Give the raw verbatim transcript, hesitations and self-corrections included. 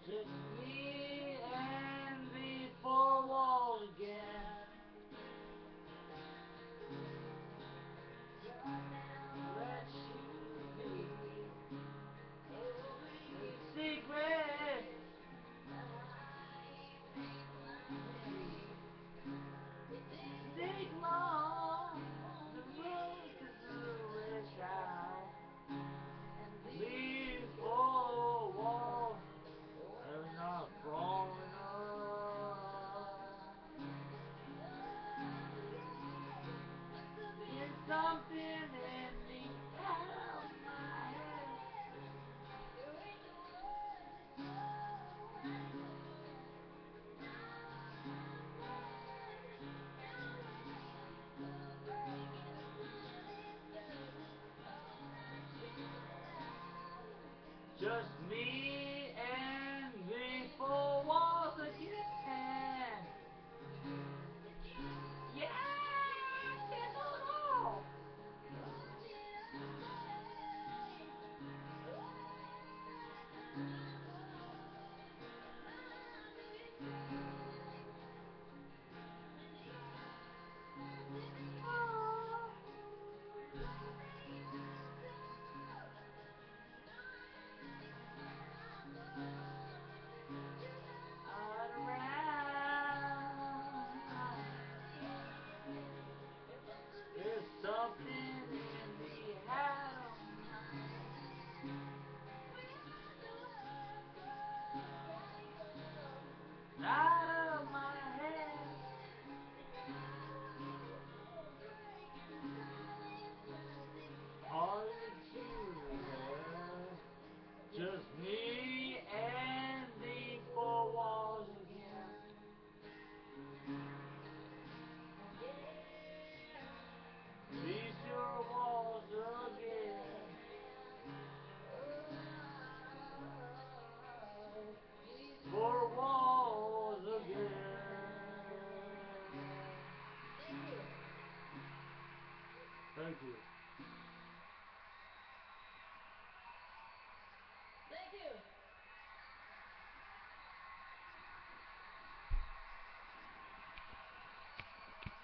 Just me and the four walls again. Let you be the secret. Take long to look into the wish out. Leave four walls are not strong enough. There's something in me out of my head. Just me and the four walls again. Yeah, I can do it all. All around. There's something in the hat of mine, out of my head. All you have, just me and the four walls again. These your walls again. Four walls again. Thank you. Thank you.